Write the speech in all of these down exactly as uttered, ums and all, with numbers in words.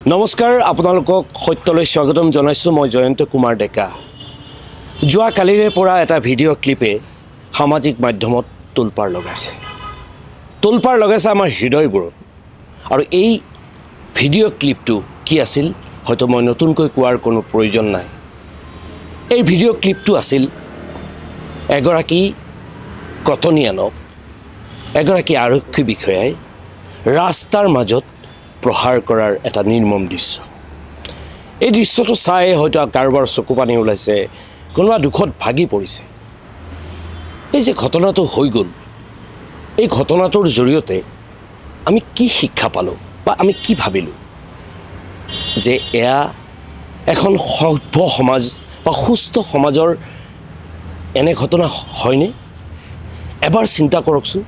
নমস্কাৰ আপোনালোকক সত্যলৈ স্বাগতম জনাইছোঁ মই জয়ন্ত কুমাৰ ডেকা যোৱা কালিৰে পৰা এটা ভিডিঅ' ক্লিপে সামাজিক মাধ্যমত তোলপাৰ লগাইছে তোলপাৰ লগাইছে আমাৰ হৃদয়বোৰত আৰু এই ভিডিঅ' ক্লিপটো কি আছিল হয়তো মই নতুনকৈ কোৱাৰ কোনো প্ৰয়োজন নাই এই ভিডিঅ' ক্লিপটো আছিল এগৰাকী কটনিয়ানক এগৰাকী আৰক্ষী বিষয়াই ৰাস্তাৰ মাজত প্ৰহাৰ কৰাৰ এটা নিৰ্মম দৃশ্য এই দৃশ্যটো চাই হয়তো কাৰোবাৰ চকু পানী ওলাইছে কোনোবা দুখত ভাগি পৰিছে এই যে ঘটনাটো হৈ গ'ল এই ঘটনাটোৰ জৰিয়তে আমি কি শিক্ষা পালোঁ বা আমি কি ভাবিলোঁ যে এয়া এখন সভ্য সমাজ বা সুস্থ সমাজৰ এনে ঘটনা হয়নে এবাৰ চিন্তা কৰকচোন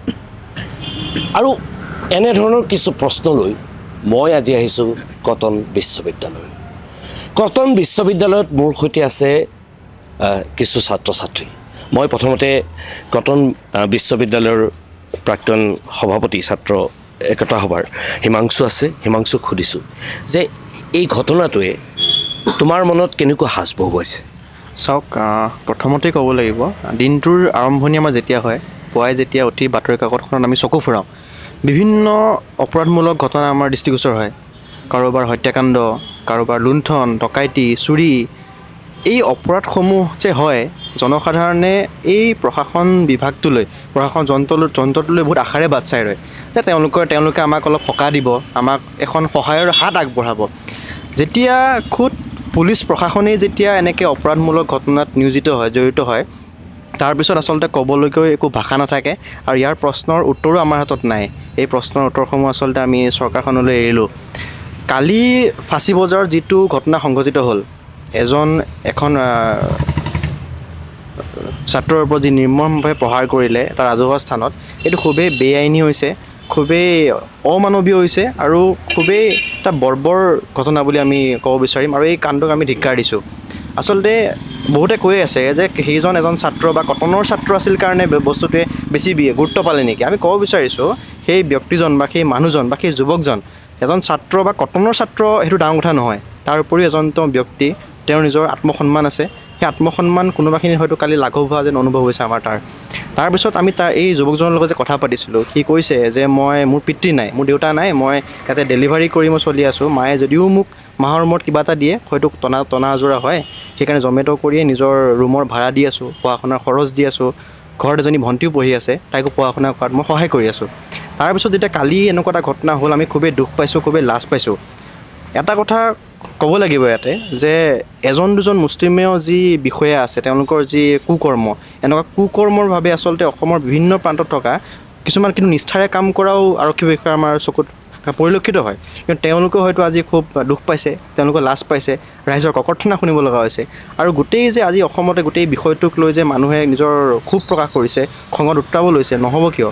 আৰু এনে ধৰণৰ কিছু প্ৰশ্ন লৈ মই আজি আহিছোঁ কটন বিশ্ববিদ্যালয় কটন বিশ্ববিদ্যালয়ত মোৰ সৈতে আছে কিছু ছাত্ৰ ছাত্ৰী মই প্ৰথমতে কটন বিশ্ববিদ্যালয়ৰ প্ৰাক্তন সভাপতি ছাত্ৰ একতা সভাৰ হিমাংশু আছে হিমাংশুক সুধিছোঁ যে এই ঘটনাটোৱে তোমাৰ মনত কেনেকুৱা সাজ বহুৱাইছে চাওক প্ৰথমতে ক'ব লাগিব দিনটোৰ আৰম্ভণি আমাৰ যেতিয়া হয় পুৱাই যেতিয়া উঠি বাতৰি কাকতখনত আমি চকু ফুৰাওঁ বিভিন্ন অপৰাধমূলক ঘটনা আমাৰ দৃষ্টিগোচৰ হয় কাৰোবাৰ হত্যাকাণ্ড কাৰোবাৰ লুণ্ঠন ডকাইতি চুৰি এই অপৰাধসমূহ যে হয় জনসাধাৰণে এই প্ৰশাসন বিভাগটোলৈ প্ৰশাসন যন্ত্ৰ যন্ত্ৰটোলৈ বহুত আশাৰে বাট চাই ৰয় যে তেওঁলোকৰ তেওঁলোকে আমাক অলপ সকাহ দিব আমাক এখন সহায়ৰ হাত আগবঢ়াব যেতিয়া খুদ পুলিচ প্ৰশাসনেই যেতিয়া এনেকৈ অপৰাধমূলক ঘটনাত নিয়োজিত হয় জড়িত হয় তাৰপিছত আচলতে ক'বলৈকৈ একো ভাষা নাথাকে আৰু ইয়াৰ প্ৰশ্নৰ উত্তৰো আমাৰ হাতত নাই এই প্ৰশ্নৰ উত্তৰসমূহ আচলতে আমি চৰকাৰখনলৈ এৰিলোঁ কালি ফাঁচী বজাৰত যিটো ঘটনা সংঘটিত হ'ল এজন এখন ছাত্ৰৰ ওপৰত যি নিৰ্মমভাৱে প্ৰহাৰ কৰিলে তাৰ ৰাজহুৱা স্থানত এইটো খুবেই বেআইনী হৈছে খুবেই অমানৱীয় হৈছে আৰু খুবেই এটা বৰ্বৰ ঘটনা বুলি আমি ক'ব বিচাৰিম আৰু এই কাণ্ডক আমি ধিক্কাৰ দিছোঁ আচলতে বহুতে কৈ আছে যে সেইজন এজন ছাত্ৰ বা কটনৰ ছাত্ৰ আছিল কাৰণে বস্তুটোৱে বেছি গুৰুত্ব পালে নেকি আমি ক'ব বিচাৰিছোঁ সেই ব্যক্তিজন বা সেই মানুহজন বা সেই যুৱকজন এজন ছাত্ৰ বা কটনৰ ছাত্ৰ সেইটো ডাঙৰ কথা নহয় তাৰ উপৰিও এজন তেওঁ ব্যক্তি তেওঁৰ নিজৰ আত্মসন্মান আছে সেই আত্মসন্মান কোনোবাখিনি হয়তো কালি লাঘৱ হোৱা যেন অনুভৱ হৈছে আমাৰ তাৰ তাৰপিছত আমি তাৰ এই যুৱকজনৰ লগত যে কথা পাতিছিলোঁ সি কৈছে যে মই মোৰ পিতৃ নাই মোৰ দেউতা নাই মই ইয়াতে ডেলিভাৰী কৰি মই চলি আছোঁ মায়ে যদিও মোক মাহৰ মূৰত কিবা এটা দিয়ে হয়তো টনা টনা আজোৰা হয় সেইকাৰণে জমেট' কৰিয়ে নিজৰ ৰুমৰ ভাড়া দি আছোঁ পঢ়া শুনাৰ খৰচ দি আছোঁ ঘৰত এজনী ভণ্টিও পঢ়ি আছে তাইকো পঢ়া শুনা কৰাত মই সহায় কৰি আছোঁ তাৰপিছত যেতিয়া কালি এনেকুৱা এটা ঘটনা হ'ল আমি খুবেই দুখ পাইছোঁ খুবেই লাজ পাইছোঁ এটা কথা ক'ব লাগিব ইয়াতে যে এজন দুজন মুছলিমেও যি বিষয়া আছে তেওঁলোকৰ যি কুকৰ্ম এনেকুৱা কুকৰ্মৰ বাবে আচলতে অসমৰ বিভিন্ন প্ৰান্তত থকা কিছুমান কিন্তু নিষ্ঠাৰে কাম কৰাও আৰক্ষী বিষয়া আমাৰ চকুত পৰিলক্ষিত হয় কিন্তু তেওঁলোকেও হয়তো আজি খুব দুখ পাইছে তেওঁলোকে লাজ পাইছে ৰাইজৰ ককৰ্থনা শুনিব লগা হৈছে আৰু গোটেই যে আজি অসমতে গোটেই বিষয়টোক লৈ যে মানুহে নিজৰ ক্ষোভ প্ৰকাশ কৰিছে খঙত উত্তাব লৈছে নহ'ব কিয়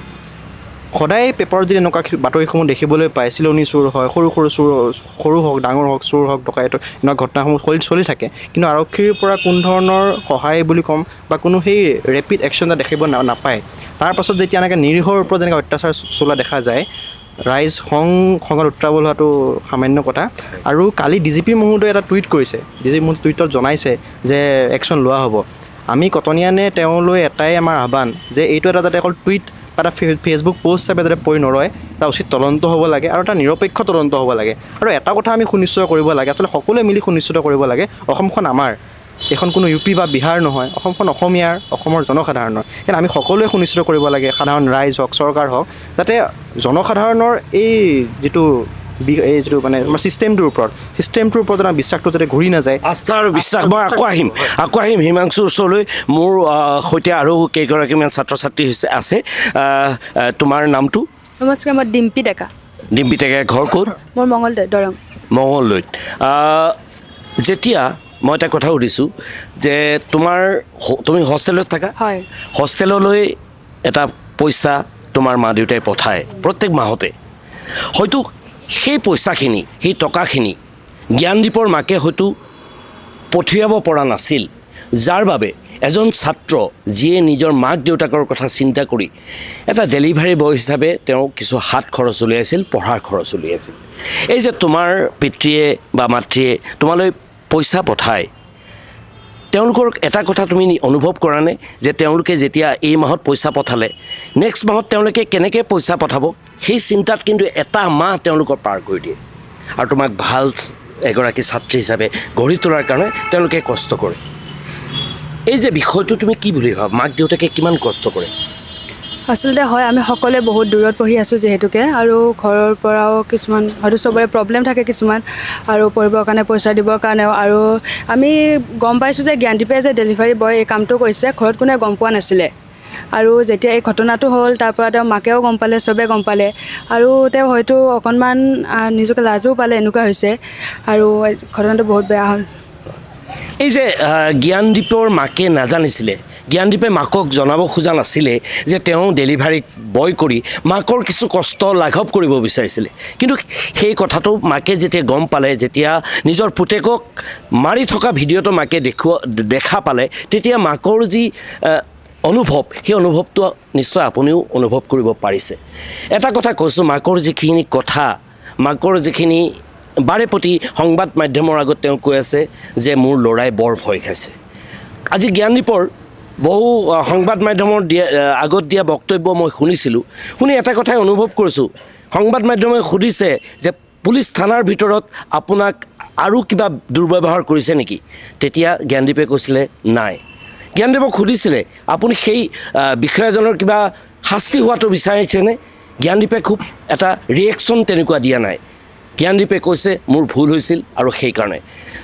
সদায় পেপাৰত যদি এনেকুৱা বাতৰিসমূহ দেখিবলৈ পায় চিলনি চুৰ হয় সৰু সৰু চুৰ সৰু হওক ডাঙৰ হওক চুৰ হওক ডকাইতৰ এনেকুৱা ঘটনাসমূহ চলি চলি থাকে কিন্তু আৰক্ষীৰ পৰা কোনো ধৰণৰ সহায় বুলি ক'ম বা কোনো সেই ৰেপিড একশ্যন এটা দেখিব নাপায় তাৰপাছত যেতিয়া এনেকৈ নিৰীহৰ ওপৰত যেনেকৈ অত্যাচাৰ চলোৱা দেখা যায় ৰাইজ খং খঙত উত্তাবল হোৱাটো সামান্য কথা আৰু কালি ডি জি পি মহোদয়ে এটা টুইট কৰিছে ডি জি পি মহোদয়ে টুইটত জনাইছে যে একশ্যন লোৱা হ'ব আমি কটনিয়ানে তেওঁলৈ এটাই আমাৰ আহ্বান যে এইটো এটা যাতে অকল টুইট বা এটা ফেচবুক পোষ্ট হিচাপে যাতে পৰি নৰয় এটা উচিত তদন্ত হ'ব লাগে আৰু এটা নিৰপেক্ষ তদন্ত হ'ব লাগে আৰু এটা কথা আমি সুনিশ্চিত কৰিব লাগে আচলতে সকলোৱে মিলি সুনিশ্চিত কৰিব লাগে অসমখন আমাৰ এখন কোনো ইউ পি বা বিহাৰ নহয় অসমখন অসমীয়াৰ অসমৰ জনসাধাৰণৰ কিন্তু আমি সকলোৱে সুনিশ্চিত কৰিব লাগে সাধাৰণ ৰাইজ হওক চৰকাৰ হওক যাতে জনসাধাৰণৰ এই যিটো এই যিটো মানে আমাৰ ছিষ্টেমটোৰ ওপৰত ছিষ্টেমটোৰ ওপৰত আমাৰ বিশ্বাসটো যাতে ঘূৰি নাযায় আস্থা আৰু বিশ্বাস মই আকৌ আহিম আকৌ আহিম হিমাংশুৰ ওচৰলৈ মোৰ সৈতে আৰু কেইগৰাকীমান ছাত্ৰ ছাত্ৰী আছে তোমাৰ নামটো নমস্কাৰ মই ডিম্পী ডেকা ডিম্পী ডেকা ঘৰ ক'ত মোৰ মঙলদৈ দৰং মঙলদৈত যেতিয়া মই এটা কথা সুধিছোঁ যে তোমাৰ তুমি হোষ্টেলত থাকা হয় হোষ্টেললৈ এটা পইচা তোমাৰ মা দেউতাই পঠায় প্ৰত্যেক মাহতে হয়তো সেই পইচাখিনি সেই টকাখিনি জ্ঞানদীপৰ মাকে হয়তো পঠিয়াব পৰা নাছিল যাৰ বাবে এজন ছাত্ৰ যিয়ে নিজৰ মাক দেউতাকৰ কথা চিন্তা কৰি এটা ডেলিভাৰী বয় হিচাপে তেওঁ কিছু হাত খৰচ উলিয়াইছিল পঢ়াৰ খৰচ উলিয়াইছিল এই যে তোমাৰ পিতৃয়ে বা মাতৃয়ে তোমালৈ পইচা পঠায় তেওঁলোকৰ এটা কথা তুমি অনুভৱ কৰা নে যে তেওঁলোকে যেতিয়া এই মাহত পইচা পঠালে নেক্সট মাহত তেওঁলোকে কেনেকৈ পইচা পঠাব সেই চিন্তাত কিন্তু এটা মাহ তেওঁলোকৰ পাৰ কৰি দিয়ে আৰু তোমাক ভাল এগৰাকী ছাত্ৰী হিচাপে গঢ়ি তোলাৰ কাৰণে তেওঁলোকে কষ্ট কৰে এই যে বিষয়টো তুমি কি বুলি ভাবা মাক দেউতাকে কিমান কষ্ট কৰে আচলতে হয় আমি সকলোৱে বহুত দূৰত পঢ়ি আছোঁ যিহেতুকে আৰু ঘৰৰ পৰাও কিছুমান হয়তো চবৰে প্ৰব্লেম থাকে কিছুমান আৰু পঢ়িবৰ কাৰণে পইচা দিবৰ কাৰণেও আৰু আমি গম পাইছোঁ যে জ্ঞানদীপে যে ডেলিভাৰী বয় এই কামটো কৰিছে ঘৰত কোনে গম পোৱা নাছিলে আৰু যেতিয়া এই ঘটনাটো হ'ল তাৰ পৰা তেওঁ মাকেও গম পালে চবে গম পালে আৰু তেওঁ হয়তো অকণমান নিজকে লাজো পালে এনেকুৱা হৈছে আৰু ঘটনাটো বহুত বেয়া হ'ল এই যে জ্ঞানদীপৰ মাকে নাজানিছিলে জ্ঞানদীপে মাকক জনাব খোজা নাছিলে যে তেওঁ ডেলিভাৰী বয় কৰি মাকৰ কিছু কষ্ট লাঘৱ কৰিব বিচাৰিছিলে কিন্তু সেই কথাটো মাকে যেতিয়া গম পালে যেতিয়া নিজৰ পুতেকক মাৰি থকা ভিডিঅ'টো মাকে দেখুৱা দেখা পালে তেতিয়া মাকৰ যি অনুভৱ সেই অনুভৱটো নিশ্চয় আপুনিও অনুভৱ কৰিব পাৰিছে এটা কথা কৈছোঁ মাকৰ যিখিনি কথা মাকৰ যিখিনি বাৰে প্ৰতি সংবাদ মাধ্যমৰ আগত তেওঁ কৈ আছে যে মোৰ ল'ৰাই বৰ ভয় খাইছে আজি জ্ঞানদীপৰ বহু সংবাদ মাধ্যমৰ দিয়া আগত দিয়া বক্তব্য মই শুনিছিলোঁ শুনি এটা কথাই অনুভৱ কৰিছোঁ সংবাদ মাধ্যমে সুধিছে যে পুলিচ থানাৰ ভিতৰত আপোনাক আৰু কিবা দুৰ্ব্যৱহাৰ কৰিছে নেকি তেতিয়া জ্ঞানদীপে কৈছিলে নাই জ্ঞানদীপক সুধিছিলে আপুনি সেই বিষয়াজনৰ কিবা শাস্তি হোৱাটো বিচাৰিছেনে জ্ঞানদীপে খুব এটা ৰিয়েকশ্যন তেনেকুৱা দিয়া নাই জ্ঞানদীপে কৈছে মোৰ ভুল হৈছিল আৰু সেইকাৰণে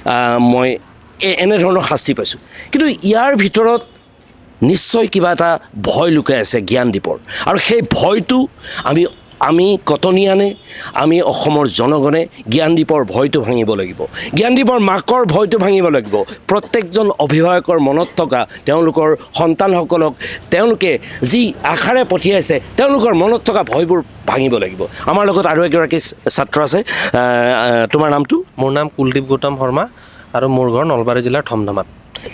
মই এনেধৰণৰ শাস্তি পাইছোঁ কিন্তু ইয়াৰ ভিতৰত নিশ্চয় কিবা এটা ভয় লুকাই আছে জ্ঞানদীপৰ আৰু সেই ভয়টো আমি আমি কটনীয়ানে আমি অসমৰ জনগণে জ্ঞানদীপৰ ভয়টো ভাঙিব লাগিব জ্ঞানদীপৰ মাকৰ ভয়টো ভাঙিব লাগিব প্ৰত্যেকজন অভিভাৱকৰ মনত থকা তেওঁলোকৰ সন্তানসকলক তেওঁলোকে যি আশাৰে পঠিয়াইছে তেওঁলোকৰ মনত থকা ভয়বোৰ ভাঙিব লাগিব আমাৰ লগত আৰু এগৰাকী ছাত্ৰ আছে তোমাৰ নামটো মোৰ নাম কুলদীপ গৌতম শৰ্মা আৰু মোৰ ঘৰ নলবাৰী জিলাৰ ধমধমাত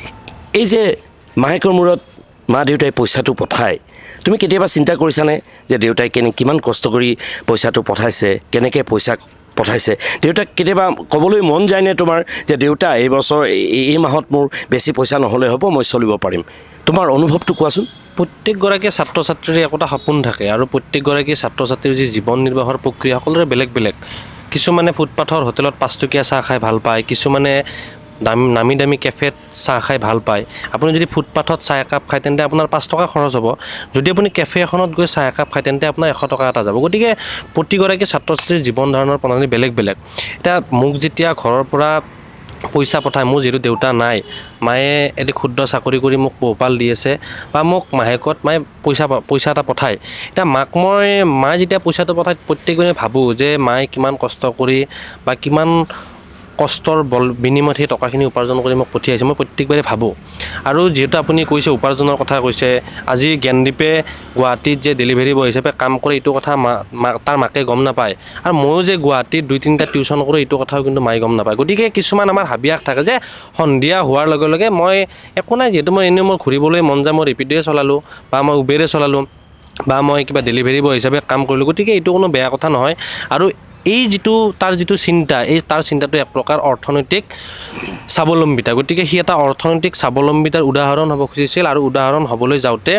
এই যে মাহেকৰ মূৰত মা দেউতাই পইচাটো পঠায় তুমি কেতিয়াবা চিন্তা কৰিছানে যে দেউতাই কেনে কিমান কষ্ট কৰি পইচাটো পঠাইছে কেনেকৈ পইচা পঠাইছে দেউতাক কেতিয়াবা ক'বলৈ মন যায়নে তোমাৰ যে দেউতা এই বছৰ এই মাহত মোৰ বেছি পইচা নহ'লে হ'ব মই চলিব পাৰিম তোমাৰ অনুভৱটো কোৱাচোন প্ৰত্যেকগৰাকী ছাত্ৰ ছাত্ৰীৰ একোটা সপোন থাকে আৰু প্ৰত্যেকগৰাকী ছাত্ৰ ছাত্ৰীৰ যি জীৱন নিৰ্বাহৰ প্ৰক্ৰিয়া সকলোৰে বেলেগ বেলেগ কিছুমানে ফুটপাথৰ হোটেলত পাঁচটকীয়া চাহ খাই ভাল পায় কিছুমানে দামী নামী দামী কেফেত চাহ খাই ভাল পায় আপুনি যদি ফুটপাথত চাহ একাপ খায় তেন্তে আপোনাৰ পাঁচ টকা খৰচ হ'ব যদি আপুনি কেফে এখনত গৈ চাহ একাপ খায় তেন্তে আপোনাৰ এশ টকা এটা যাব গতিকে প্ৰতিগৰাকী ছাত্ৰ ছাত্ৰীৰ জীৱন ধাৰণৰ প্ৰণালী বেলেগ বেলেগ এতিয়া মোক যেতিয়া ঘৰৰ পৰা পইচা পঠায় মোৰ যিহেতু দেউতা নাই মায়ে এটি ক্ষুদ্ৰ চাকৰি কৰি মোক পোহপাল দি আছে বা মোক মাহেকত মায়ে পইচা পইচা এটা পঠায় এতিয়া মাক মই মায়ে যেতিয়া পইচাটো পঠায় প্ৰত্যেকজনে ভাবোঁ যে মায়ে কিমান কষ্ট কৰি বা কিমান কষ্টৰ বল বিনিময়ত সেই টকাখিনি উপাৰ্জন কৰি মোক পঠিয়াইছে মই প্ৰত্যেকবাৰে ভাবোঁ আৰু যিহেতু আপুনি কৈছে উপাৰ্জনৰ কথা কৈছে আজি জ্ঞানদীপে গুৱাহাটীত যে ডেলিভাৰী বয় হিচাপে কাম কৰে এইটো কথা মা তাৰ মাকে গম নাপায় আৰু ময়ো যে গুৱাহাটীত দুই তিনিটা টিউশ্যন কৰোঁ এইটো কথাও কিন্তু মায়ে গম নাপায় গতিকে কিছুমান আমাৰ হাবিয়াস থাকে যে সন্ধিয়া হোৱাৰ লগে লগে মই একো নাই যিহেতু মই এনেও মই ঘূৰিবলৈ মন যায় মই ৰেপিড'য়ে চলালোঁ বা মই উবেৰে চলালোঁ বা মই কিবা ডেলিভাৰী বয় হিচাপে কাম কৰিলোঁ গতিকে এইটো কোনো বেয়া কথা নহয় আৰু এই যিটো তাৰ যিটো চিন্তা এই তাৰ চিন্তাটো এক প্ৰকাৰ অৰ্থনৈতিক স্বাৱলম্বিতা গতিকে সি এটা অৰ্থনৈতিক স্বাৱলম্বিতাৰ উদাহৰণ হ'ব খুজিছিল আৰু উদাহৰণ হ'বলৈ যাওঁতে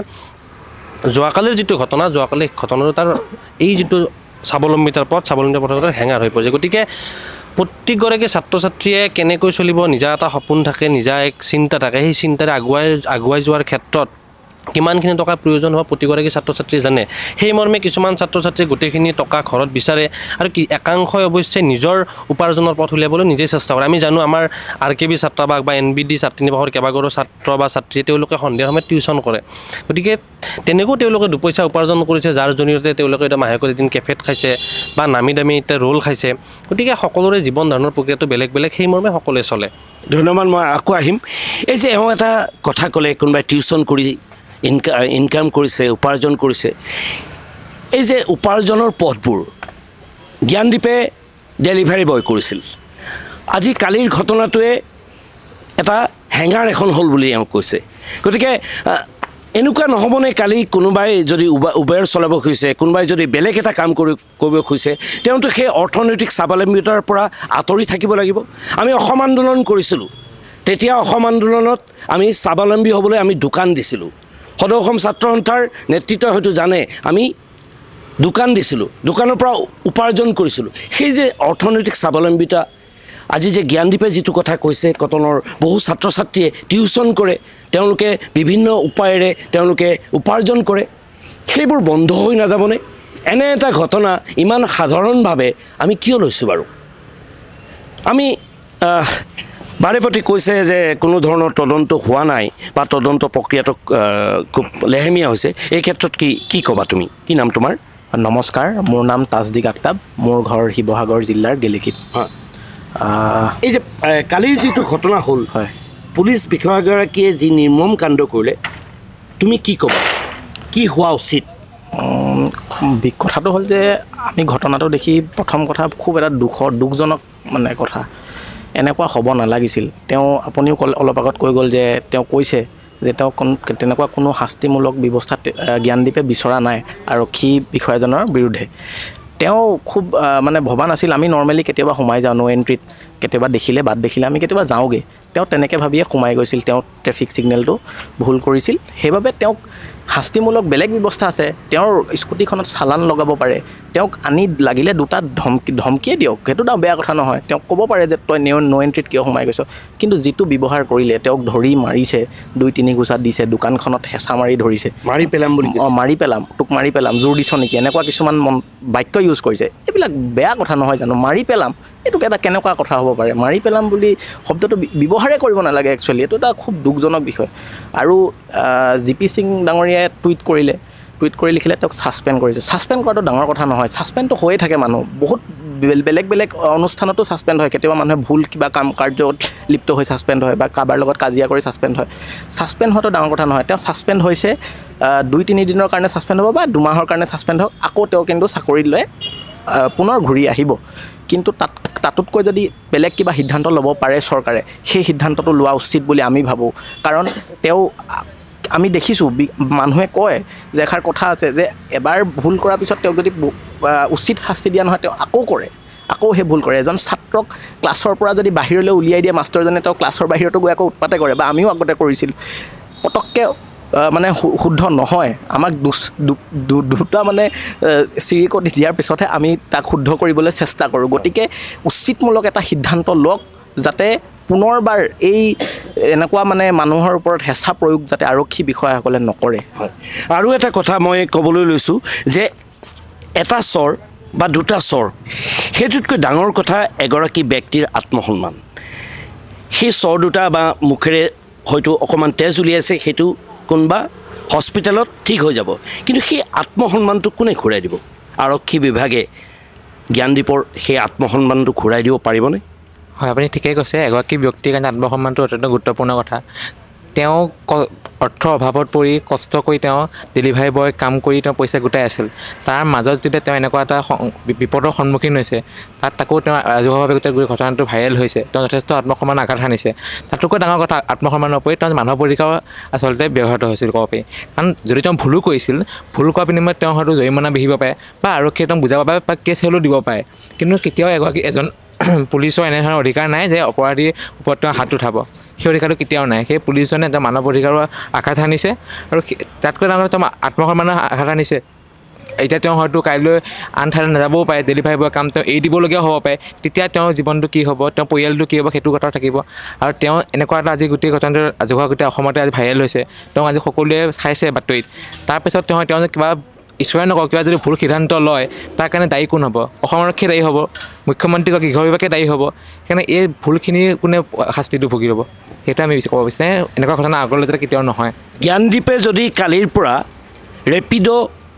যোৱাকালিৰ যিটো ঘটনা যোৱাকালি ঘটনাটো তাৰ এই যিটো স্বাৱলম্বিতাৰ পথ স্বাৱলম্বিতাৰ পথত হেঙাৰ হৈ পৰিছে গতিকে প্ৰত্যেকগৰাকী ছাত্ৰ ছাত্ৰীয়ে কেনেকৈ চলিব নিজা এটা সপোন থাকে নিজা এক চিন্তা থাকে সেই চিন্তাৰে আগুৱাই আগুৱাই যোৱাৰ ক্ষেত্ৰত কিমানখিনি টকাৰ প্ৰয়োজন হ'ব প্ৰতিগৰাকী ছাত্ৰ ছাত্ৰীয়ে জানে সেই মৰ্মে কিছুমান ছাত্ৰ ছাত্ৰীয়ে গোটেইখিনি টকা ঘৰত বিচাৰে আৰু কি একাংশই অৱশ্যে নিজৰ উপাৰ্জনৰ পথ উলিয়াবলৈ নিজেই চেষ্টা কৰে আমি জানো আমাৰ আৰ কে বি ছাত্ৰাবাস বা এন বি ডি ছাত্ৰী নিবাসৰ কেইবাগৰো ছাত্ৰ বা ছাত্ৰীয়ে তেওঁলোকে সন্ধিয়াৰ সময়ত টিউশ্যন কৰে গতিকে তেনেকৈও তেওঁলোকে দুপইচা উপাৰ্জন কৰিছে যাৰ জৰিয়তে তেওঁলোকে এতিয়া মাহেকত এদিন কেফেত খাইছে বা নামী দামী এতিয়া ৰোল খাইছে গতিকে সকলোৰে জীৱন ধাৰণৰ প্ৰক্ৰিয়াটো বেলেগ বেলেগ সেই মৰ্মে সকলোৱে চলে ধন্যবাদ মই আকৌ আহিম এই যে এওঁ এটা কথা ক'লে কোনোবাই টিউশ্যন কৰি ইনকা ইনকাম কৰিছে উপাৰ্জন কৰিছে এই যে উপাৰ্জনৰ পথবোৰ জ্ঞানদীপে ডেলিভাৰী বয় কৰিছিল আজি কালিৰ ঘটনাটোৱে এটা হেঙাৰ এখন হ'ল বুলি এওঁ কৈছে গতিকে এনেকুৱা নহ'বনে কালি কোনোবাই যদি উবা উবেৰ চলাব খুজিছে কোনোবাই যদি বেলেগ এটা কাম কৰি কৰিব খুজিছে তেওঁতো সেই অৰ্থনৈতিক স্বাৱলম্বিতাৰ পৰা আঁতৰি থাকিব লাগিব আমি অসম আন্দোলন কৰিছিলোঁ তেতিয়া অসম আন্দোলনত আমি স্বাৱলম্বী হ'বলৈ আমি দোকান দিছিলোঁ সদৌ অসম ছাত্ৰ সন্থাৰ নেতৃত্বই হয়তো জানে আমি দোকান দিছিলোঁ দোকানৰ পৰা উপাৰ্জন কৰিছিলোঁ সেই যে অৰ্থনৈতিক স্বাৱলম্বিতা আজি যে জ্ঞানদীপে যিটো কথা কৈছে কটনৰ বহু ছাত্ৰ ছাত্ৰীয়ে টিউচন কৰে তেওঁলোকে বিভিন্ন উপায়েৰে তেওঁলোকে উপাৰ্জন কৰে সেইবোৰ বন্ধ হৈ নাযাবনে এনে এটা ঘটনা ইমান সাধাৰণভাৱে আমি কিয় লৈছোঁ বাৰু আমি বাৰে প্ৰতি কৈছে যে কোনো ধৰণৰ তদন্ত হোৱা নাই বা তদন্ত প্ৰক্ৰিয়াটো খুব লেহেমীয়া হৈছে এই ক্ষেত্ৰত কি কি ক'বা তুমি কি নাম তোমাৰ নমস্কাৰ মোৰ নাম তাজদিক আক্তাব মোৰ ঘৰ শিৱসাগৰ জিলাৰ গেলেকীত হয় এই যে কালিৰ যিটো ঘটনা হ'ল হয় পুলিচ বিষয়াগৰাকীয়ে যি নিৰ্মম কাণ্ড কৰিলে তুমি কি ক'বা কি হোৱা উচিত কথাটো হ'ল যে আমি ঘটনাটো দেখি প্ৰথম কথা খুব এটা দুখৰ দুখজনক মানে কথা এনেকুৱা হ'ব নালাগিছিল তেওঁ আপুনিও অলপ আগত কৈ গ'ল যে তেওঁ কৈছে যে তেওঁ তেনেকুৱা কোনো শাস্তিমূলক ব্যৱস্থা জ্ঞানদীপে বিচৰা নাই আৰক্ষী বিষয়াজনৰ বিৰুদ্ধে তেওঁ খুব মানে ভবা নাছিল আমি নৰ্মেলি কেতিয়াবা সোমাই যাওঁ ন' এণ্ট্ৰিত কেতিয়াবা দেখিলে বাট দেখিলে আমি কেতিয়াবা যাওঁগৈ তেওঁ তেনেকৈ ভাবিয়ে সোমাই গৈছিল তেওঁ ট্ৰেফিক ছিগনেলটো ভুল কৰিছিল সেইবাবে তেওঁক শাস্তিমূলক বেলেগ ব্যৱস্থা আছে তেওঁৰ স্কুটিখনত চালান লগাব পাৰে তেওঁক আনি লাগিলে দুটা ধমকি ধমকিয়ে দিয়ক সেইটো এটা বেয়া কথা নহয় তেওঁক ক'ব পাৰে যে তই নেও ন' এণ্ট্ৰিত কিয় সোমাই গৈছ কিন্তু যিটো ব্যৱহাৰ কৰিলে তেওঁক ধৰি মাৰিছে দুই তিনি গোচা দিছে দোকানখনত হেঁচা মাৰি ধৰিছে মাৰি পেলাম বুলি অঁ মাৰি পেলাম তোক মাৰি পেলাম জোৰ দিছ নেকি এনেকুৱা কিছুমান মন বাক্য ইউজ কৰিছে এইবিলাক বেয়া কথা নহয় জানো মাৰি পেলাম এইটোক এটা কেনেকুৱা কথা হ'ব পাৰে মাৰি পেলাম বুলি শব্দটো ব্যৱহাৰে কৰিব নালাগে একচুৱেলি এইটো এটা খুব দুখজনক বিষয় আৰু জি পি সিং ডাঙৰীয়াই টুইট কৰিলে টুইট কৰি লিখিলে তেওঁক ছাছপেণ্ড কৰিছে ছাছপেণ্ড কৰাটো ডাঙৰ কথা নহয় ছাছপেণ্ডটো হৈয়ে থাকে মানুহ বহুত বেলেগ বেলেগ অনুষ্ঠানতো ছাছপেণ্ড হয় কেতিয়াবা মানুহে ভুল কিবা কাম কাৰ্যত লিপ্ত হৈ ছাছপেণ্ড হয় বা কাৰোবাৰ লগত কাজিয়া কৰি ছাছপেণ্ড হয় ছাছপেণ্ড হোৱাটো ডাঙৰ কথা নহয় তেওঁ ছাছপেণ্ড হৈছে দুই তিনি দিনৰ কাৰণে ছাছপেণ্ড হ'ব বা দুমাহৰ কাৰণে ছাছপেণ্ড হওক আকৌ তেওঁ কিন্তু চাকৰিলৈ পুনৰ ঘূৰি আহিব কিন্তু তাত তাতোতকৈ যদি বেলেগ কিবা সিদ্ধান্ত ল'ব পাৰে চৰকাৰে সেই সিদ্ধান্তটো লোৱা উচিত বুলি আমি ভাবোঁ কাৰণ তেওঁ আমি দেখিছোঁ মানুহে কয় যে এষাৰ কথা আছে যে এবাৰ ভুল কৰাৰ পিছত তেওঁক যদি উচিত শাস্তি দিয়া নহয় তেওঁ আকৌ কৰে আকৌ সেই ভুল কৰে এজন ছাত্ৰক ক্লাছৰ পৰা যদি বাহিৰলৈ উলিয়াই দিয়ে মাষ্টৰজনে তেওঁ ক্লাছৰ বাহিৰতো গৈ আকৌ উৎপাতে কৰে বা আমিও আগতে কৰিছিলোঁ পটককৈ মানে শুদ্ধ নহয় আমাক দুটা মানে চিৰিকত দিয়াৰ পিছতহে আমি তাক শুদ্ধ কৰিবলৈ চেষ্টা কৰোঁ গতিকে উচিতমূলক এটা সিদ্ধান্ত লওক যাতে পুনৰবাৰ এই এনেকুৱা মানে মানুহৰ ওপৰত হেঁচা প্ৰয়োগ যাতে আৰক্ষী বিষয়াসকলে নকৰে হয় আৰু এটা কথা মই ক'বলৈ লৈছোঁ যে এটা স্বৰ বা দুটা স্বৰ সেইটোতকৈ ডাঙৰ কথা এগৰাকী ব্যক্তিৰ আত্মসন্মান সেই স্বৰ দুটা বা মুখেৰে হয়তো অকণমান তেজ উলিয়াইছে সেইটো কোনোবা হস্পিটেলত ঠিক হৈ যাব কিন্তু সেই আত্মসন্মানটো কোনে ঘূৰাই দিব আৰক্ষী বিভাগে জ্ঞানদীপৰ সেই আত্মসন্মানটো ঘূৰাই দিব পাৰিবনে হয় আপুনি ঠিকেই কৈছে এগৰাকী ব্যক্তিৰ কাৰণে আত্মসন্মানটো অত্যন্ত গুৰুত্বপূৰ্ণ কথা তেওঁ অৰ্থৰ অভাৱত পৰি কষ্ট কৰি তেওঁ ডেলিভাৰী বয় কাম কৰি তেওঁ পইচা গোটাই আছিল তাৰ মাজত যেতিয়া তেওঁ এনেকুৱা এটা বিপদৰ সন্মুখীন হৈছে তাত তাকো তেওঁ ৰাজহুৱাভাৱে গোটেই ঘটনাটো ভাইৰেল হৈছে তেওঁ যথেষ্ট আত্মসন্মান আঘাত সানিছে তাতোকৈ ডাঙৰ কথা আত্মসন্মানৰ পৰি তেওঁ মানৱ অধিকাৰ আচলতে ব্যাহত হৈছিল ক'ব পাৰি কাৰণ যদি তেওঁ ভুলো কৰিছিল ভুল কৰাৰ বিনিময়ত তেওঁ হয়তো জৰিমনা বিহিব পাৰে বা আৰক্ষীয়ে তেওঁক বুজাব পাৰে বা কেছ হ'লেও দিব পাৰে কিন্তু কেতিয়াও এগৰাকী এজন পুলিচৰ এনেধৰণৰ অধিকাৰ নাই যে অপৰাধীৰ ওপৰত তেওঁ হাত উঠাব সেই অধিকাৰটো কেতিয়াও নাই সেই পুলিচজনে তেওঁ মানৱ অধিকাৰৰ আঘাত সানিছে আৰু তাতকৈ ডাঙৰ তেওঁ আত্মসন্মানৰ আঘাত সানিছে এতিয়া তেওঁ হয়তো কাইলৈ আন ঠাইলৈ নাযাবও পাৰে ডেলিভাৰী বয় কাম তেওঁ এৰি দিবলগীয়া হ'ব পাৰে তেতিয়া তেওঁৰ জীৱনটো কি হ'ব তেওঁৰ পৰিয়ালটো কি হ'ব সেইটো কথা থাকিব আৰু তেওঁ এনেকুৱা এটা আজি গোটেই ঘটনাটো ৰাজহুৱা গোটেই অসমতে আজি ভাইৰেল হৈছে তেওঁ আজি সকলোৱে চাইছে বাতৰিত তাৰপিছত তেওঁ তেওঁ কিবা ঈশ্বৰে নকওঁ কিবা যদি ভুল সিদ্ধান্ত লয় তাৰ কাৰণে দায়ী কোন হ'ব অসম আৰক্ষী দায়ী হ'ব মুখ্যমন্ত্ৰী গৃহ বিভাগে দায়ী হ'ব সেইকাৰণে এই ভুলখিনি কোনে শাস্তিটো ভুগি ল'ব সেইটো আমি ক'ব বিচাৰোঁ এনেকুৱা ঘটনা আগলৈ যাতে কেতিয়াও নহয় জ্ঞানদীপে যদি কালিৰ পৰা ৰেপিড'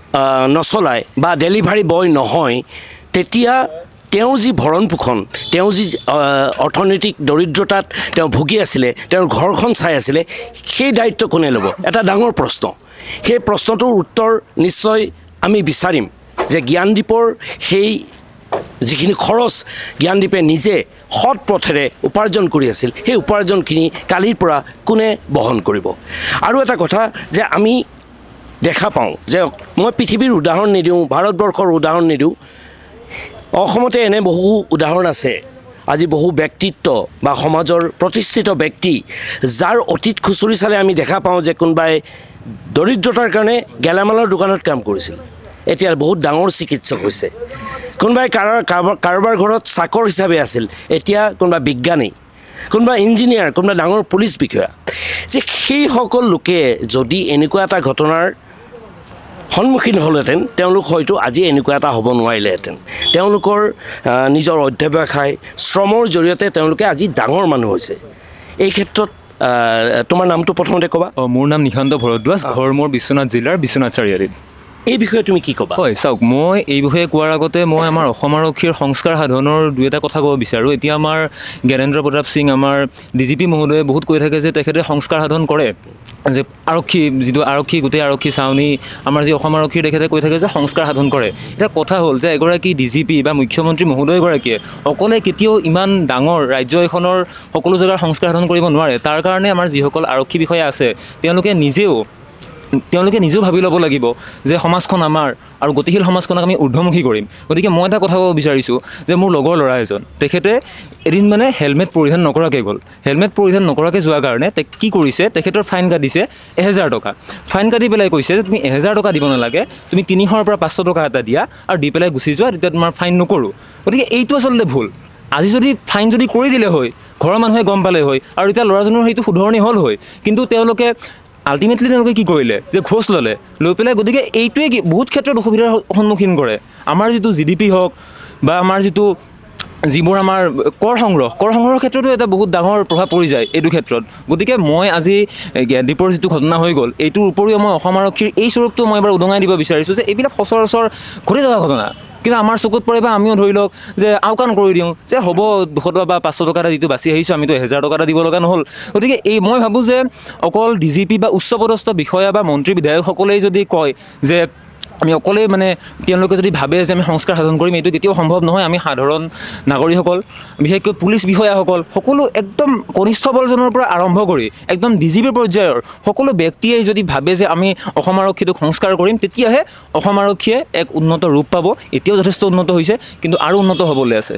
নচলায় বা ডেলিভাৰী বয় নহয় তেতিয়া তেওঁ যি ভৰণ পোষণ তেওঁ যি অৰ্থনৈতিক দৰিদ্ৰতাত তেওঁ ভুগি আছিলে তেওঁৰ ঘৰখন চাই আছিলে সেই দায়িত্ব কোনে ল'ব এটা ডাঙৰ প্ৰশ্ন সেই প্ৰশ্নটোৰ উত্তৰ নিশ্চয় আমি বিচাৰিম যে জ্ঞানদীপৰ সেই যিখিনি খৰচ জ্ঞানদীপে নিজে সৎ পথেৰে উপাৰ্জন কৰি আছিল সেই উপাৰ্জনখিনি কালিৰ পৰা কোনে বহন কৰিব আৰু এটা কথা যে আমি দেখা পাওঁ যে মই পৃথিৱীৰ উদাহৰণ নিদিওঁ ভাৰতবৰ্ষৰ উদাহৰণ নিদিওঁ অসমতে এনে বহু উদাহৰণ আছে আজি বহু ব্যক্তিত্ব বা সমাজৰ প্ৰতিষ্ঠিত ব্যক্তি যাৰ অতীত খুচৰি চালে আমি দেখা পাওঁ যে কোনোবাই দৰিদ্ৰতাৰ কাৰণে গেলামালৰ দোকানত কাম কৰিছিল এতিয়া বহুত ডাঙৰ চিকিৎসক হৈছে কোনোবাই কাৰোবাৰ ঘৰত চাকৰ হিচাপে আছিল এতিয়া কোনোবা বিজ্ঞানী কোনোবা ইঞ্জিনিয়াৰ কোনোবা ডাঙৰ পুলিচ বিষয়া যে সেই সকল লোকে যদি এনেকুৱা এটা ঘটনাৰ সন্মুখীন হ'লহেঁতেন তেওঁলোক হয়তো আজি এনেকুৱা এটা হ'ব নোৱাৰিলেহেঁতেন তেওঁলোকৰ নিজৰ অধ্যাৱসায় শ্ৰমৰ জৰিয়তে তেওঁলোকে আজি ডাঙৰ মানুহ হৈছে এই ক্ষেত্ৰত তোমাৰ নামটো প্ৰথমতে ক'বা মোৰ নাম নিশান্ত ভৰদ্বাজ ঘৰ মোৰ বিশ্বনাথ জিলাৰ বিশ্বনাথ চাৰিআলিত এই বিষয়ে তুমি কি ক'বা হয় চাওক মই এই বিষয়ে কোৱাৰ আগতে মই আমাৰ অসম আৰক্ষীৰ সংস্কাৰ সাধনৰ দুই এটা কথা ক'ব বিচাৰোঁ এতিয়া আমাৰ জ্ঞানেন্দ্ৰ প্ৰতাপ সিং আমাৰ ডি জি পি মহোদয়ে বহুত কৈ থাকে যে তেখেতে সংস্কাৰ সাধন কৰে যে আৰক্ষী যিটো আৰক্ষী গোটেই আৰক্ষী চাউনি আমাৰ যি অসম আৰক্ষীৰ তেখেতে কৈ থাকে যে সংস্কাৰ সাধন কৰে এতিয়া কথা হ'ল যে এগৰাকী ডি জি পি বা মুখ্যমন্ত্ৰী মহোদয়গৰাকীয়ে অকলে কেতিয়াও ইমান ডাঙৰ ৰাজ্য এখনৰ সকলো জেগাৰ সংস্কাৰ সাধন কৰিব নোৱাৰে তাৰ কাৰণে আমাৰ যিসকল আৰক্ষী বিষয়া আছে তেওঁলোকে নিজেও তেওঁলোকে নিজেও ভাবি ল'ব লাগিব যে সমাজখন আমাৰ আৰু গতিশীল সমাজখনক আমি ঊৰ্ধ্বমুখী কৰিম গতিকে মই এটা কথা ক'ব বিচাৰিছোঁ যে মোৰ লগৰ ল'ৰা এজন তেখেতে এদিন মানে হেলমেট পৰিধান নকৰাকৈ গ'ল হেলমেট পৰিধান নকৰাকৈ যোৱাৰ কাৰণে তে কি কৰিছে তেখেতৰ ফাইন কাটিছে এহেজাৰ টকা ফাইন কাটি পেলাই কৈছে যে তুমি এহেজাৰ টকা দিব নালাগে তুমি তিনিশৰ পৰা পাঁচশ টকা এটা দিয়া আৰু দি পেলাই গুচি যোৱা তেতিয়া তোমাৰ ফাইন নকৰোঁ গতিকে এইটো আচলতে ভুল আজি যদি ফাইন যদি কৰি দিলে হয় ঘৰৰ মানুহে গম পালে হয় আৰু এতিয়া ল'ৰাজনৰ সেইটো শুধৰণি হ'ল হয় কিন্তু তেওঁলোকে আল্টিমেটলি তেওঁলোকে কি কৰিলে যে ঘোষ ল'লে লৈ পেলাই গতিকে এইটোৱে কি বহুত ক্ষেত্ৰত অসুবিধাৰ সন্মুখীন কৰে আমাৰ যিটো জি ডি পি হওক বা আমাৰ যিটো যিবোৰ আমাৰ কৰ সংগ্ৰহ কৰ সংগ্ৰহৰ ক্ষেত্ৰতো এটা বহুত ডাঙৰ প্ৰভাৱ পৰি যায় এইটো ক্ষেত্ৰত গতিকে মই আজি জ্ঞানদীপৰ যিটো ঘটনা হৈ গ'ল এইটোৰ উপৰিও মই অসম আৰক্ষীৰ এই স্বৰূপটো মই এবাৰ উদঙাই দিব বিচাৰিছোঁ যে এইবিলাক সচৰাচৰ ঘটি থকা ঘটনা কিন্তু আমাৰ চকুত পৰে বা আমিও ধৰি লওক যে আওকাণ কৰি দিওঁ যে হ'ব দুশ টকা বা পাঁচশ টকা এটা যিটো বাচি আহিছোঁ আমিতো এহেজাৰ টকা এটা দিব লগা নহ'ল গতিকে এই মই ভাবোঁ যে অকল ডি জি পি বা উচ্চপদস্থ বিষয়া বা মন্ত্ৰী বিধায়কসকলেই যদি কয় যে আমি অকলেই মানে তেওঁলোকে যদি ভাবে যে আমি সংস্কাৰ সাধন কৰিম এইটো কেতিয়াও সম্ভৱ নহয় আমি সাধাৰণ নাগৰিকসকল বিশেষকৈ পুলিচ বিষয়াসকল সকলো একদম কনিষ্ঠ বলজনৰ পৰা আৰম্ভ কৰি একদম ডি জি পি পৰ্যায়ৰ সকলো ব্যক্তিয়ে যদি ভাবে যে আমি অসম আৰক্ষীটোক সংস্কাৰ কৰিম তেতিয়াহে অসম আৰক্ষীয়ে এক উন্নত ৰূপ পাব এতিয়াও যথেষ্ট উন্নত হৈছে কিন্তু আৰু উন্নত হ'বলৈ আছে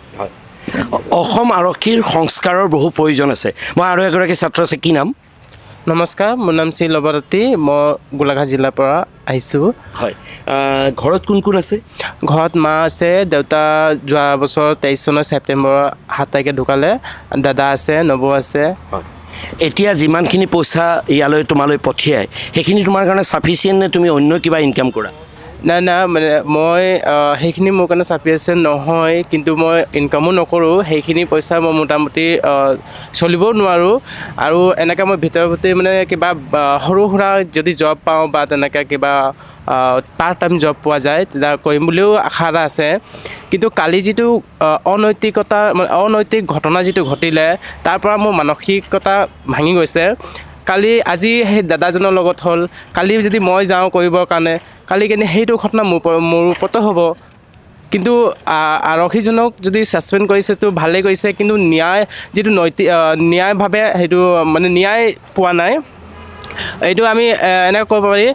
অসম আৰক্ষীৰ সংস্কাৰৰ বহু প্ৰয়োজন আছে মই আৰু এগৰাকী ছাত্ৰ আছে কি নাম নমস্কাৰ মোৰ নাম শ্ৰী লবৰতী মই গোলাঘাট জিলাৰ পৰা আহিছোঁ হয় ঘৰত কোন কোন আছে ঘৰত মা আছে দেউতা যোৱা বছৰ তেইছ চনৰ ছেপ্টেম্বৰ সাত তাৰিখে ঢুকালে দাদা আছে নবৌ আছে এতিয়া যিমানখিনি পইচা ইয়ালৈ তোমালৈ পঠিয়াই সেইখিনি তোমাৰ কাৰণে চাফিচিয়েণ্ট নে তুমি অন্য কিবা ইনকাম কৰা নাই নাই মানে মই সেইখিনি মোৰ কাৰণে চাফিচিয়েণ্ট নহয় কিন্তু মই ইনকামো নকৰোঁ সেইখিনি পইচা মই মোটামুটি চলিবও নোৱাৰোঁ আৰু এনেকৈ মই ভিতৰে ভিতৰি মানে কিবা সৰু সুৰা যদি জব পাওঁ বা তেনেকৈ কিবা পাৰ্ট টাইম জব পোৱা যায় তেতিয়া কৰিম বুলিও আশা এটা আছে কিন্তু কালি যিটো অনৈতিকতা মানে অনৈতিক ঘটনা যিটো ঘটিলে তাৰ পৰা মোৰ মানসিকতা ভাঙি গৈছে কালি আজি সেই দাদাজনৰ লগত হ'ল কালি যদি মই যাওঁ কৰিবৰ কাৰণে কালি কিনে সেইটো ঘটনা মোৰ মোৰ ওপৰতো হ'ব কিন্তু আৰক্ষীজনক যদি ছাছপেণ্ড কৰিছেতো ভালেই কৰিছে কিন্তু ন্যায় যিটো নৈতিক ন্যায়ভাৱে সেইটো মানে ন্যায় পোৱা নাই এইটো আমি এনেকৈ ক'ব পাৰি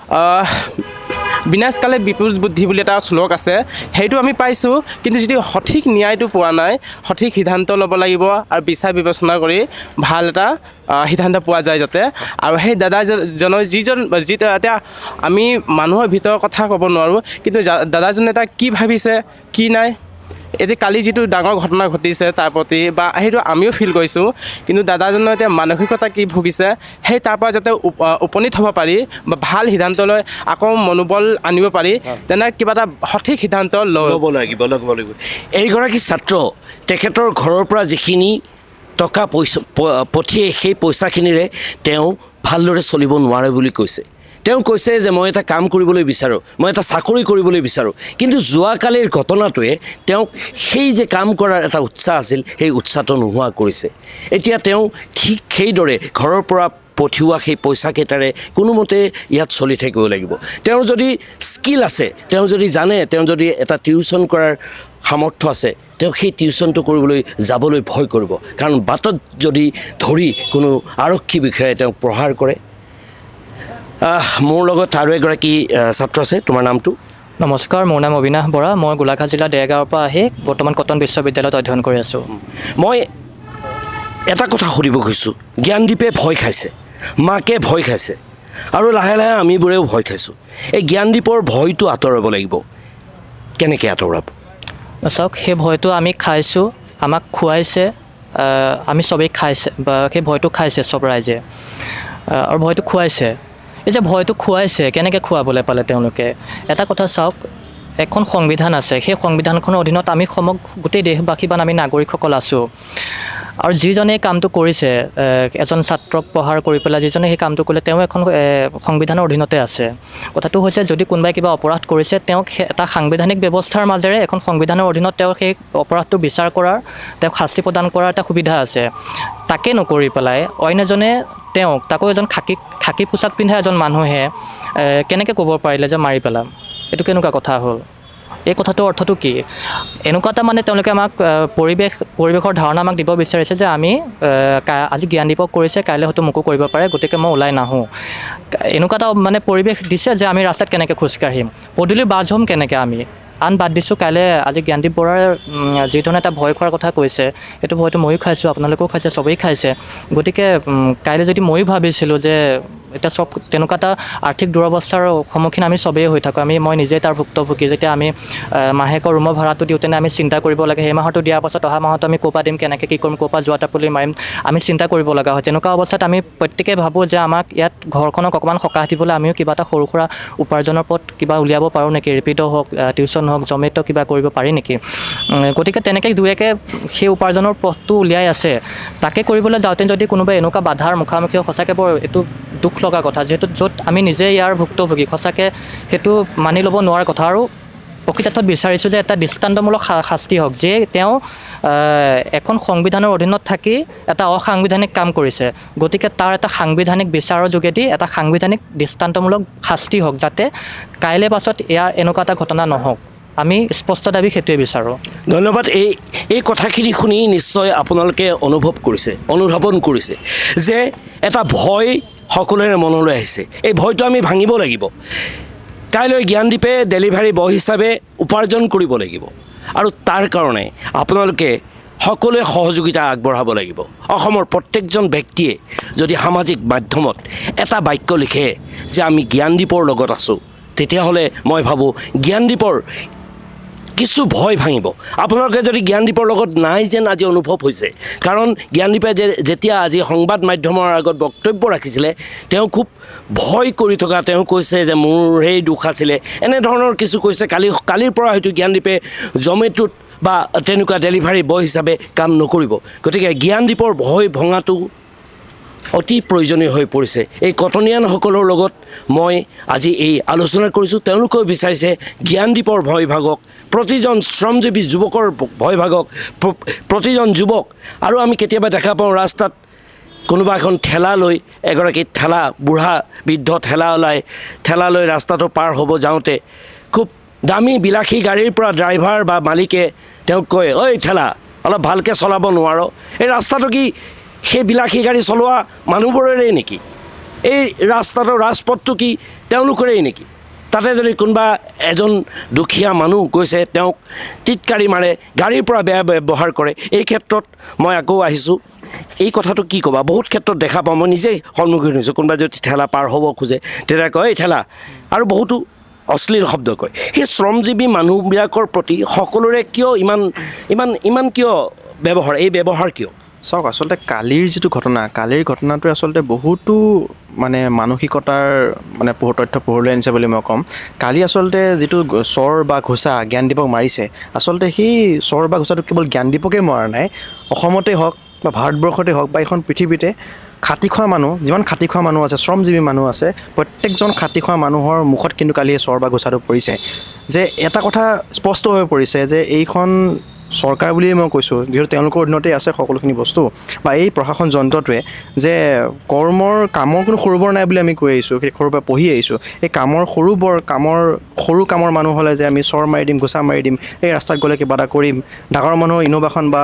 বিনাশকালে বিপুল বুদ্ধি বুলি এটা শ্লোক আছে সেইটো আমি পাইছোঁ কিন্তু যদি সঠিক ন্যায়টো পোৱা নাই সঠিক সিদ্ধান্ত ল'ব লাগিব আৰু বিচাৰ বিবেচনা কৰি ভাল এটা সিদ্ধান্ত পোৱা যায় যাতে আৰু সেই দাদাজনৰ যিজন যি এতিয়া আমি মানুহৰ ভিতৰৰ কথা ক'ব নোৱাৰোঁ কিন্তু দাদাজনে এটা কি ভাবিছে কি নাই এতিয়া কালি যিটো ডাঙৰ ঘটনা ঘটিছে তাৰ প্ৰতি বা সেইটো আমিও ফিল কৰিছোঁ কিন্তু দাদাজনৰ এতিয়া মানসিকতা কি ভুগিছে সেই তাৰ পৰা যাতে উপনীত হ'ব পাৰি বা ভাল সিদ্ধান্ত লৈ আকৌ মনোবল আনিব পাৰি তেনে কিবা এটা সঠিক সিদ্ধান্ত ল'ব লাগিব ল'ব লাগিব এইগৰাকী ছাত্ৰ তেখেতৰ ঘৰৰ পৰা যিখিনি টকা পইচা পঠিয়াই সেই পইচাখিনিৰে তেওঁ ভালদৰে চলিব নোৱাৰে বুলি কৈছে তেওঁ কৈছে যে মই এটা কাম কৰিবলৈ বিচাৰোঁ মই এটা চাকৰি কৰিবলৈ বিচাৰোঁ কিন্তু যোৱাকালিৰ ঘটনাটোৱে তেওঁক সেই যে কাম কৰাৰ এটা উৎসাহ আছিল সেই উৎসাহটো নোহোৱা কৰিছে এতিয়া তেওঁ ঠিক সেইদৰে ঘৰৰ পৰা পঠিওৱা সেই পইচাকেইটাৰে কোনোমতে ইয়াত চলি থাকিব লাগিব তেওঁৰ যদি স্কিল আছে তেওঁ যদি জানে তেওঁ যদি এটা টিউশ্যন কৰাৰ সামৰ্থ্য আছে তেওঁ সেই টিউশ্যনটো কৰিবলৈ যাবলৈ ভয় কৰিব কাৰণ বাটত যদি ধৰি কোনো আৰক্ষী বিষয়াই তেওঁক প্ৰহাৰ কৰে মোৰ লগত আৰু এগৰাকী ছাত্ৰ আছে তোমাৰ নামটো নমস্কাৰ মোৰ নাম অবিনাশ বৰা মই গোলাঘাট জিলা দেৰগাঁৱৰ পৰা আহি বৰ্তমান কটন বিশ্ববিদ্যালয়ত অধ্যয়ন কৰি আছোঁ মই এটা কথা সুধিব খুজিছোঁ জ্ঞানদীপে ভয় খাইছে মাকে ভয় খাইছে আৰু লাহে লাহে আমিবোৰেও ভয় খাইছোঁ এই জ্ঞানদীপৰ ভয়টো আঁতৰাব লাগিব কেনেকৈ আঁতৰাব চাওক সেই ভয়টো আমি খাইছোঁ আমাক খুৱাইছে আমি চবেই খাইছে বা সেই ভয়টো খাইছে চব ৰাইজে আৰু ভয়টো খুৱাইছে এই যে ভয়টো খুৱাইছে কেনেকৈ খুৱাবলৈ পালে তেওঁলোকে এটা কথা চাওক এখন সংবিধান আছে সেই সংবিধানখনৰ অধীনত আমি সমগ্ৰ গোটেই দেশবাসী বা আমি নাগৰিকসকল আছোঁ আৰু যিজনে এই কামটো কৰিছে এজন ছাত্ৰক প্ৰহাৰ কৰি পেলাই যিজনে সেই কামটো কৰিলে তেওঁ এখন সংবিধানৰ অধীনতে আছে কথাটো হৈছে যদি কোনোবাই কিবা অপৰাধ কৰিছে তেওঁক এটা সাংবিধানিক ব্যৱস্থাৰ মাজেৰে এখন সংবিধানৰ অধীনত তেওঁ সেই অপৰাধটো বিচাৰ কৰাৰ তেওঁক শাস্তি প্ৰদান কৰাৰ এটা সুবিধা আছে তাকে নকৰি পেলাই অইন এজনে তেওঁক তাকো এজন খাকী খাকী পোচাক পিন্ধা এজন মানুহে কেনেকৈ ক'ব পাৰিলে যে মাৰি পেলাম এইটো কেনেকুৱা কথা হ'ল এই কথাটোৰ অৰ্থটো কি এনেকুৱা এটা মানে তেওঁলোকে আমাক পৰিৱেশ পৰিৱেশৰ ধাৰণা আমাক দিব বিচাৰিছে যে আমি আজি জ্ঞানদীপক কৰিছে কাইলৈ হয়তো মোকো কৰিব পাৰে গতিকে মই ওলাই নাহোঁ এনেকুৱা এটা মানে পৰিৱেশ দিছে যে আমি ৰাস্তাত কেনেকৈ খোজকাঢ়িম পদূলিৰ বাজ হ'ম কেনেকৈ আমি আন বাদ দিছোঁ কাইলৈ আজি জ্ঞানদীপ বৰাৰ যিধৰণে এটা ভয় খোৱাৰ কথা কৈছে সেইটো ভয়টো ময়ো খাইছোঁ আপোনালোকেও খাইছে চবেই খাইছে গতিকে কাইলৈ যদি ময়ো ভাবিছিলোঁ যে এতিয়া চব তেনেকুৱা এটা আৰ্থিক দুৰৱস্থাৰ সন্মুখীন আমি চবেই হৈ থাকোঁ আমি মই নিজেই তাৰ ভুক্তভোগী যেতিয়া আমি মাহেকৰ ৰুমৰ ভাড়াটো দিওঁতেনে আমি চিন্তা কৰিব লাগে সেই মাহটো দিয়াৰ পাছত অহা মাহত আমি ক'ৰ পৰা দিম কেনেকৈ কি কৰিম ক'ৰ পৰা যোৱা টাপুলি মাৰিম আমি চিন্তা কৰিব লগা হয় তেনেকুৱা অৱস্থাত আমি প্ৰত্যেকেই ভাবোঁ যে আমাক ইয়াত ঘৰখনক অকণমান সকাহ দিবলৈ আমিও কিবা এটা সৰু সুৰা উপাৰ্জনৰ পথ কিবা উলিয়াব পাৰোঁ নেকি ৰিপিটো হওক টিউশ্যন হওক জমেট' কিবা কৰিব পাৰি নেকি গতিকে তেনেকৈ দুয়েকে সেই উপাৰ্জনৰ পথটো উলিয়াই আছে তাকে কৰিবলৈ যাওঁতে যদি কোনোবাই এনেকুৱা বাধাৰ মুখামুখি সঁচাকৈ বৰ এইটো দুখ লগা কথা যিহেতু য'ত আমি নিজে ইয়াৰ ভুক্তভোগী সঁচাকৈ সেইটো মানি ল'ব নোৱাৰা কথা আৰু প্ৰকৃতাৰ্থত বিচাৰিছোঁ যে এটা দৃষ্টান্তমূলক শাস্তি হওক যে তেওঁ এখন সংবিধানৰ অধীনত থাকি এটা অসাংবিধানিক কাম কৰিছে গতিকে তাৰ এটা সাংবিধানিক বিচাৰৰ যোগেদি এটা সাংবিধানিক দৃষ্টান্তমূলক শাস্তি হওক যাতে কাইলৈ পাছত ইয়াৰ এনেকুৱা এটা ঘটনা নহওক আমি স্পষ্ট দাবী সেইটোৱে বিচাৰোঁ ধন্যবাদ এই এই কথাখিনি শুনি নিশ্চয় আপোনালোকে অনুভৱ কৰিছে অনুধাৱন কৰিছে যে এটা ভয় সকলোৰে মনলৈ আহিছে এই ভয়টো আমি ভাঙিব লাগিব কাইলৈ জ্ঞানদীপে ডেলিভাৰী বয় হিচাপে উপাৰ্জন কৰিব লাগিব আৰু তাৰ কাৰণে আপোনালোকে সকলোৱে সহযোগিতা আগবঢ়াব লাগিব অসমৰ প্ৰত্যেকজন ব্যক্তিয়ে যদি সামাজিক মাধ্যমত এটা বাক্য লিখে যে আমি জ্ঞানদীপৰ লগত আছোঁ তেতিয়াহ'লে মই ভাবোঁ জ্ঞানদীপৰ কিছু ভয় ভাঙিব আপোনালোকে যদি জ্ঞানদীপৰ লগত নাই যেন আজি অনুভৱ হৈছে কাৰণ জ্ঞানদীপে যে যেতিয়া আজি সংবাদ মাধ্যমৰ আগত বক্তব্য ৰাখিছিলে তেওঁ খুব ভয় কৰি থকা তেওঁ কৈছে যে মোৰ সেই দুখ আছিলে এনেধৰণৰ কিছু কৈছে কালি কালিৰ পৰা হয়তো জ্ঞানদীপে জমেটোত বা তেনেকুৱা ডেলিভাৰী বয় হিচাপে কাম নকৰিব গতিকে জ্ঞানদীপৰ ভয় ভঙাটো অতি প্ৰয়োজনীয় হৈ পৰিছে এই কটনীয়ানসকলৰ লগত মই আজি এই আলোচনা কৰিছোঁ তেওঁলোকেও বিচাৰিছে জ্ঞানদীপৰ ভয় ভাগক প্ৰতিজন শ্ৰমজীৱী যুৱকৰ ভয় ভাগক প্ৰতিজন যুৱক আৰু আমি কেতিয়াবা দেখা পাওঁ ৰাস্তাত কোনোবা এখন ঠেলা লৈ এগৰাকী ঠেলা বুঢ়া বৃদ্ধ ঠেলা ওলাই ঠেলা লৈ ৰাস্তাটো পাৰ হ'ব যাওঁতে খুব দামী বিলাসী গাড়ীৰ পৰা ড্ৰাইভাৰ বা মালিকে তেওঁক কয় ঐ ঠেলা অলপ ভালকৈ চলাব নোৱাৰ এই ৰাস্তাটো কি সেই বিলাসী গাড়ী চলোৱা মানুহবোৰেই নেকি এই ৰাস্তাটো ৰাজপথটো কি তেওঁলোকৰেই নেকি তাতে যদি কোনোবা এজন দুখীয়া মানুহ গৈছে তেওঁক টিটকাৰি মাৰে গাড়ীৰ পৰা বেয়া ব্যৱহাৰ কৰে এই ক্ষেত্ৰত মই আকৌ আহিছোঁ এই কথাটো কি ক'বা বহুত ক্ষেত্ৰত দেখা পাওঁ মই নিজেই সন্মুখীন হৈছোঁ কোনোবা যদি ঠেলা পাৰ হ'ব খোজে তেতিয়া কয় এই ঠেলা আৰু বহুতো অশ্লীল শব্দ কয় সেই শ্ৰমজীৱী মানুহবিলাকৰ প্ৰতি সকলোৰে কিয় ইমান ইমান ইমান কিয় ব্যৱহাৰ এই ব্যৱহাৰ কিয় চাওক আচলতে কালিৰ যিটো ঘটনা কালিৰ ঘটনাটোৱে আচলতে বহুতো মানে মানসিকতাৰ মানে পোহৰ তথ্য পোহৰলৈ আনিছে বুলি মই ক'ম কালি আচলতে যিটো চৰ বা ঘোচা জ্ঞানদীপক মাৰিছে আচলতে সেই চৰ বা ঘোচাটো কেৱল জ্ঞানদীপকে মৰা নাই অসমতে হওক বা ভাৰতবৰ্ষতে হওক বা এখন পৃথিৱীতে খাটি খোৱা মানুহ যিমান খাটি খোৱা মানুহ আছে শ্ৰমজীৱী মানুহ আছে প্ৰত্যেকজন খাটি খোৱা মানুহৰ মুখত কিন্তু কালি চৰ বা ঘোচাটো পৰিছে যে এটা কথা স্পষ্ট হৈ পৰিছে যে এইখন চৰকাৰ বুলিয়ে মই কৈছোঁ, যিহেতু তেওঁলোকৰ অধীনতে আছে সকলোখিনি বস্তু, বা এই প্ৰশাসন যন্ত্ৰটোৱে যে কৰ্মৰ কামৰ কোনো সৰু বৰ নাই বুলি আমি কৈ আহিছোঁ, সেই সৰুৰ পৰা পঢ়ি আহিছোঁ। এই কামৰ সৰু বৰ কামৰ সৰু কামৰ মানুহ হ'লে যে আমি চৰ মাৰি দিম, গোচা মাৰি দিম, এই ৰাস্তাত গ'লে কিবা এটা কৰিম, ডাঙৰ মানুহ ইন'ভাখন বা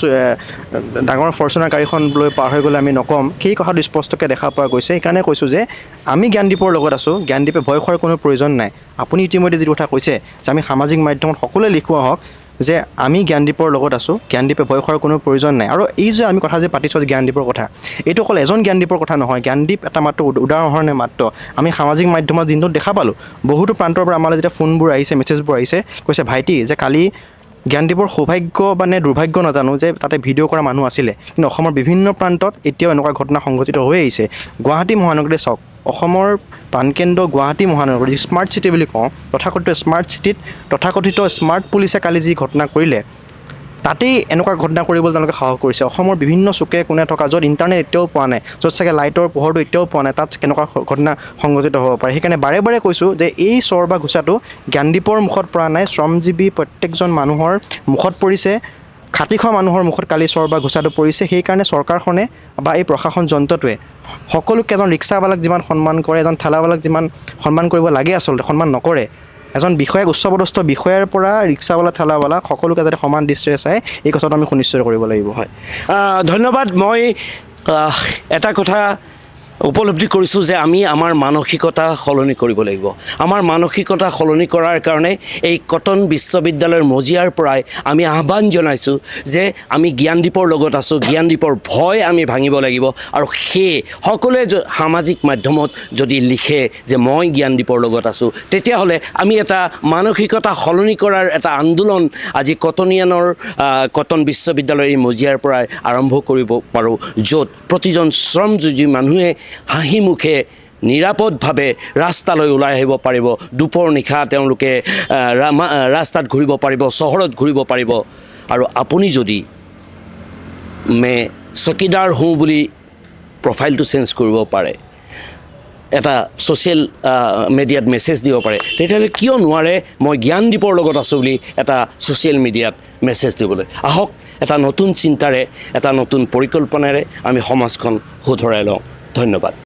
ডাঙৰ ফৰ্চুনাৰ গাড়ীখন লৈ পাৰ হৈ গ'লে আমি নক'ম, সেই কথাটো স্পষ্টকৈ দেখা পোৱা গৈছে। সেইকাৰণে কৈছোঁ যে আমি জ্ঞানদীপৰ লগত আছোঁ, জ্ঞানদীপে ভয় খোৱাৰ কোনো প্ৰয়োজন নাই। আপুনি ইতিমধ্যে যিটো কথা কৈছে যে আমি সামাজিক মাধ্যমত সকলোৱে লিখোৱা হওক যে আমি জ্ঞানদীপৰ লগত আছোঁ, জ্ঞানদীপে ভয় খোৱাৰ কোনো প্ৰয়োজন নাই। আৰু এই যে আমি কথা যে পাতিছোঁ জ্ঞানদীপৰ কথা, এইটো অকল এজন জ্ঞানদীপৰ কথা নহয়, জ্ঞানদীপ এটা মাত্ৰ উদাহৰণে মাত্ৰ। আমি সামাজিক মাধ্যমত দিনটোত দেখা পালোঁ, বহুতো প্ৰান্তৰ পৰা আমালৈ যেতিয়া ফোনবোৰ আহিছে, মেছেজবোৰ আহিছে, কৈছে ভাইটি যে কালি জ্ঞানদীপৰ সৌভাগ্য বা নে দুৰ্ভাগ্য নাজানো যে তাতে ভিডিঅ' কৰা মানুহ আছিলে, কিন্তু অসমৰ বিভিন্ন প্ৰান্তত এতিয়াও এনেকুৱা ঘটনা সংঘটিত হৈ আহিছে। গুৱাহাটী মহানগৰীতে চাওক, অসমৰ প্ৰাণকেন্দ্ৰ গুৱাহাটী মহানগৰী যি স্মাৰ্ট চিটি বুলি কওঁ, তথাকথিত স্মাৰ্ট চিটিত তথাকথিত স্মাৰ্ট পুলিচে কালি যি ঘটনা কৰিলে, তাতেই এনেকুৱা ঘটনা কৰিবলৈ তেওঁলোকে সাহস কৰিছে। অসমৰ বিভিন্ন চুকে কোণে থকা, য'ত ইণ্টাৰনেট এতিয়াও পোৱা নাই, য'ত চাগে লাইটৰ পোহৰটো এতিয়াও পোৱা নাই, তাত কেনেকুৱা ঘটনা সংঘটিত হ'ব পাৰে। সেইকাৰণে বাৰে বাৰে কৈছোঁ যে এই চৰ বা ঘোচাটো জ্ঞানদীপৰ মুখত পৰা নাই, শ্ৰমজীৱী প্ৰত্যেকজন মানুহৰ মুখত পৰিছে, খাটি খোৱা মানুহৰ মুখত কালি চৰ বা ঘোচাটো পৰিছে। সেইকাৰণে চৰকাৰখনে বা এই প্ৰশাসন যন্ত্ৰটোৱে সকলোকে, এজন ৰিক্সাৱালাক যিমান সন্মান কৰে, এজন ঠেলাৱালাক যিমান সন্মান কৰিব লাগে আচলতে সন্মান নকৰে, এজন বিষয়াক উচ্চপদস্থ বিষয়াৰ পৰা ৰিক্সাৱালা ঠেলাৱালা সকলোকে যাতে সমান দৃষ্টিৰে চাই, এই কথাটো আমি সুনিশ্চিত কৰিব লাগিব। হয়, ধন্যবাদ। মই এটা কথা উপলব্ধি কৰিছোঁ যে আমি আমাৰ মানসিকতা সলনি কৰিব লাগিব। আমাৰ মানসিকতা সলনি কৰাৰ কাৰণে এই কটন বিশ্ববিদ্যালয়ৰ মজিয়াৰ পৰাই আমি আহ্বান জনাইছোঁ যে আমি জ্ঞানদীপৰ লগত আছোঁ, জ্ঞানদীপৰ ভয় আমি ভাঙিব লাগিব। আৰু সেয়ে সকলোৱে সামাজিক মাধ্যমত যদি লিখে যে মই জ্ঞানদীপৰ লগত আছোঁ, তেতিয়াহ'লে আমি এটা মানসিকতা সলনি কৰাৰ এটা আন্দোলন আজি কটনিয়ানৰ কটন বিশ্ববিদ্যালয়ৰ এই মজিয়াৰ পৰাই আৰম্ভ কৰিব পাৰোঁ, য'ত প্ৰতিজন শ্ৰমজীৱী মানুহে হাঁহি মুখে নিৰাপদভাৱে ৰাস্তালৈ ওলাই আহিব পাৰিব, দুপৰ নিশা তেওঁলোকে ৰাস্তাত ঘূৰিব পাৰিব, চহৰত ঘূৰিব পাৰিব। আৰু আপুনি যদি মে চকীদাৰ হওঁ বুলি প্ৰফাইলটো চেঞ্জ কৰিব পাৰে, এটা ছ'চিয়েল মিডিয়াত মেছেজ দিব পাৰে, তেতিয়াহ'লে কিয় নোৱাৰে মই জ্ঞানদীপৰ লগত আছোঁ বুলি এটা ছ'চিয়েল মিডিয়াত মেছেজ দিবলৈ? আহক, এটা নতুন চিন্তাৰে, এটা নতুন পৰিকল্পনাৰে আমি সমাজখন শুধৰাই লওঁ। ধন্যবাদ।